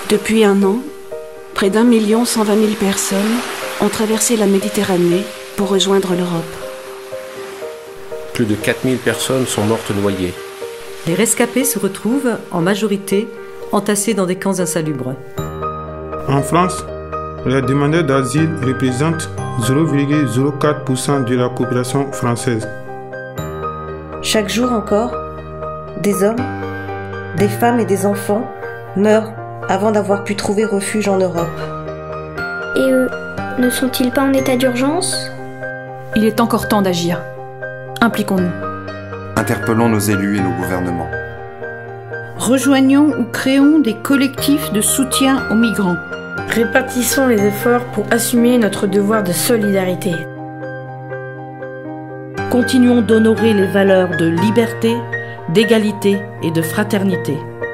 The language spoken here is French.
Depuis un an, près d'1,120,000 personnes ont traversé la Méditerranée pour rejoindre l'Europe. Plus de 4000 personnes sont mortes noyées. Les rescapés se retrouvent, en majorité, entassés dans des camps insalubres. En France, les demandeurs d'asile représentent 0,04% de la population française. Chaque jour encore, des hommes, des femmes et des enfants meurent avant d'avoir pu trouver refuge en Europe. Et eux, ne sont-ils pas en état d'urgence ? Il est encore temps d'agir. Impliquons-nous. Interpellons nos élus et nos gouvernements. Rejoignons ou créons des collectifs de soutien aux migrants. Répartissons les efforts pour assumer notre devoir de solidarité. Continuons d'honorer les valeurs de liberté, d'égalité et de fraternité.